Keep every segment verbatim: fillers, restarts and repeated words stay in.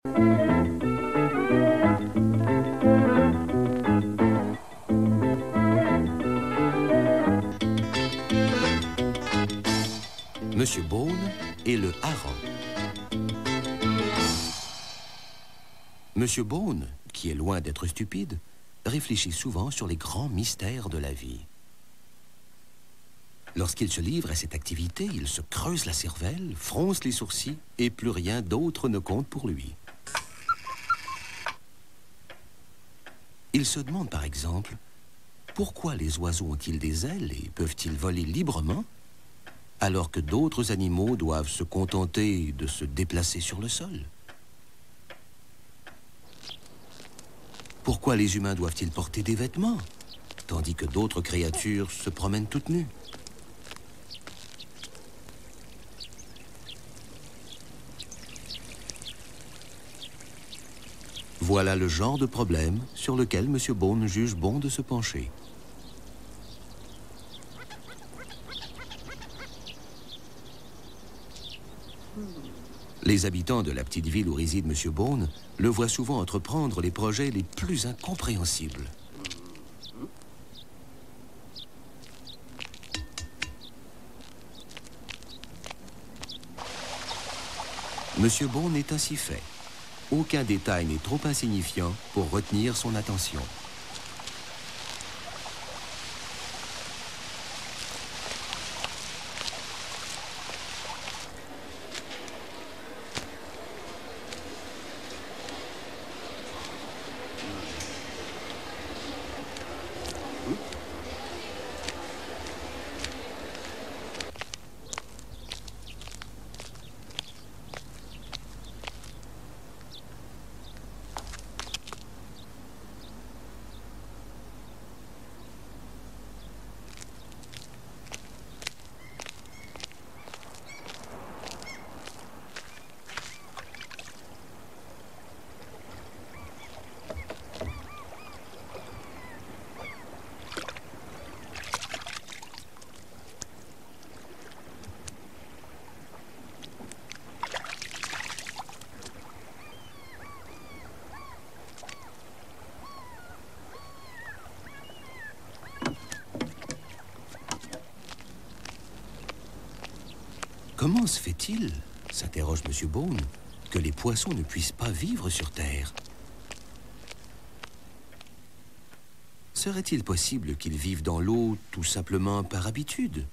Monsieur Bone et le hareng. Monsieur Bone, qui est loin d'être stupide, réfléchit souvent sur les grands mystères de la vie. Lorsqu'il se livre à cette activité, il se creuse la cervelle, fronce les sourcils et plus rien d'autre ne compte pour lui. Il se demande par exemple, pourquoi les oiseaux ont-ils des ailes et peuvent-ils voler librement, alors que d'autres animaux doivent se contenter de se déplacer sur le sol? Pourquoi les humains doivent-ils porter des vêtements, tandis que d'autres créatures se promènent toutes nues? Voilà le genre de problème sur lequel Monsieur Bone juge bon de se pencher. Les habitants de la petite ville où réside Monsieur Bone le voient souvent entreprendre les projets les plus incompréhensibles. Monsieur Bone est ainsi fait. Aucun détail n'est trop insignifiant pour retenir son attention. Comment se fait-il, s'interroge Monsieur Bone, que les poissons ne puissent pas vivre sur Terre? Serait-il possible qu'ils vivent dans l'eau tout simplement par habitude?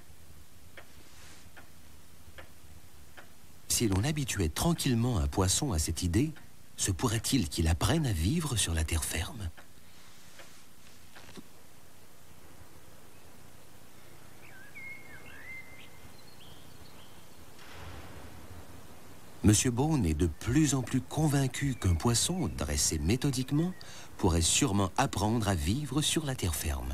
Si l'on habituait tranquillement un poisson à cette idée, se pourrait-il qu'il apprenne à vivre sur la terre ferme? Monsieur Bone est de plus en plus convaincu qu'un poisson, dressé méthodiquement, pourrait sûrement apprendre à vivre sur la terre ferme.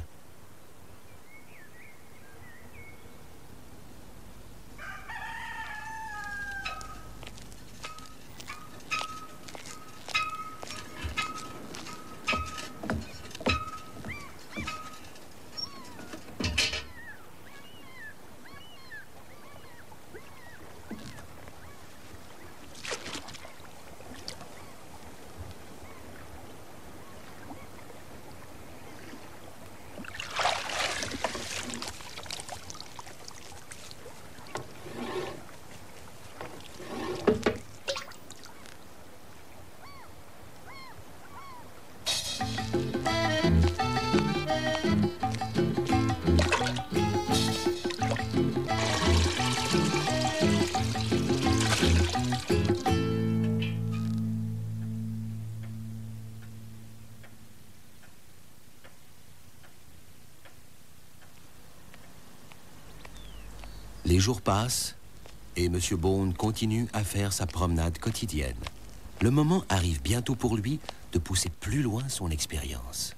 Les jours passent et Monsieur Bone continue à faire sa promenade quotidienne. Le moment arrive bientôt pour lui de pousser plus loin son expérience.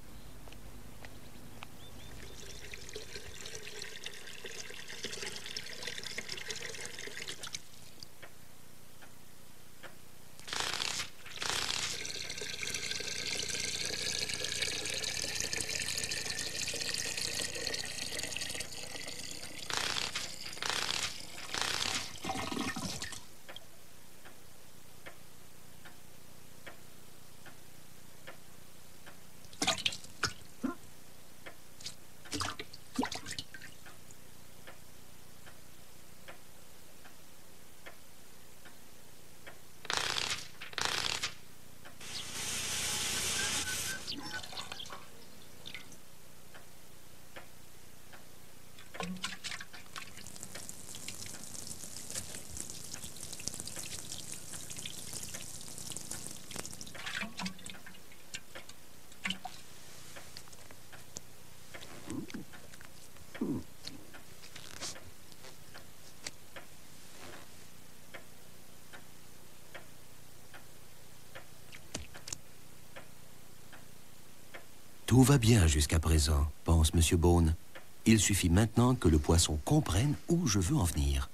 Tout va bien jusqu'à présent, pense Monsieur Bone. Il suffit maintenant que le poisson comprenne où je veux en venir.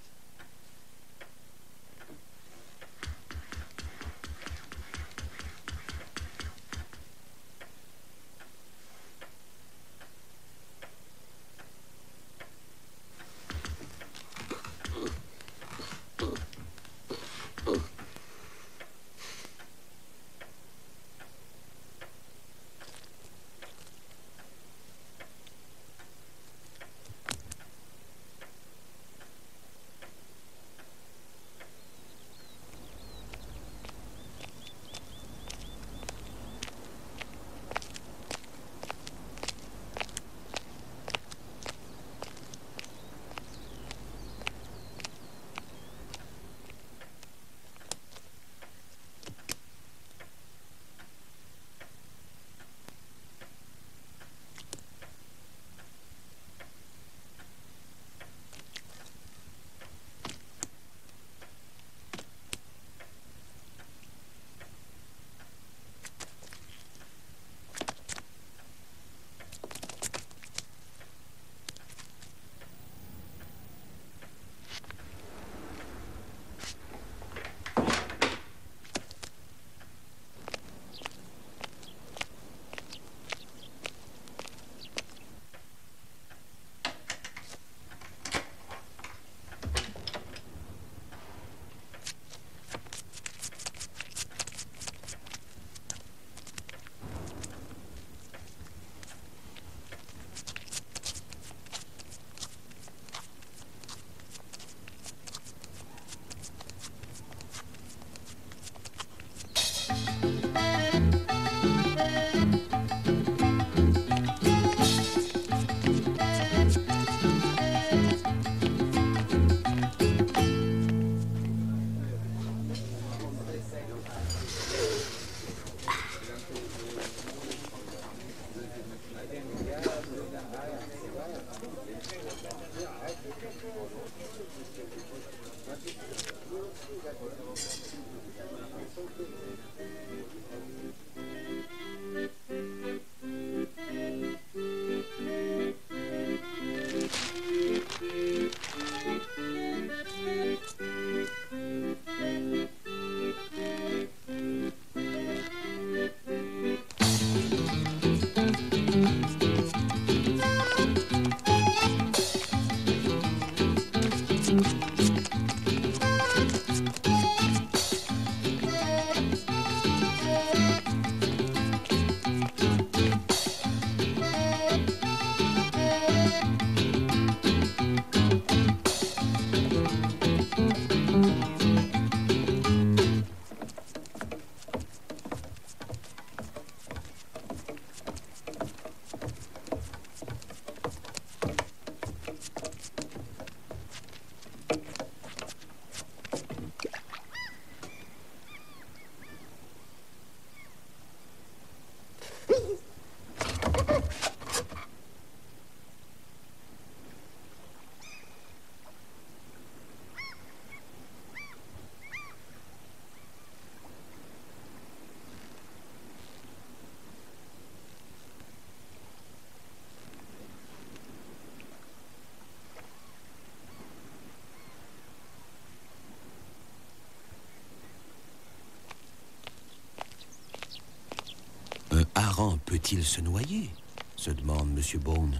Un hareng peut-il se noyer? Se demande Monsieur Bone.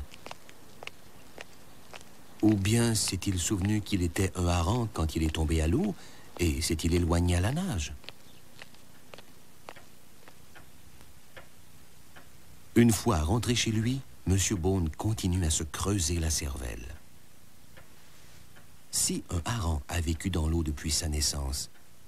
Ou bien s'est-il souvenu qu'il était un hareng quand il est tombé à l'eau et s'est-il éloigné à la nage? Une fois rentré chez lui, Monsieur Bone continue à se creuser la cervelle. Si un hareng a vécu dans l'eau depuis sa naissance,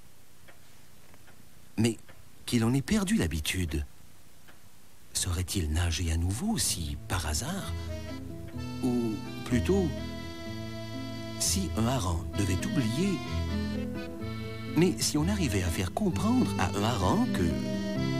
mais qu'il en ait perdu l'habitude, saurait-il nager à nouveau si, par hasard, ou plutôt, si un hareng devait oublier, mais si on arrivait à faire comprendre à un hareng que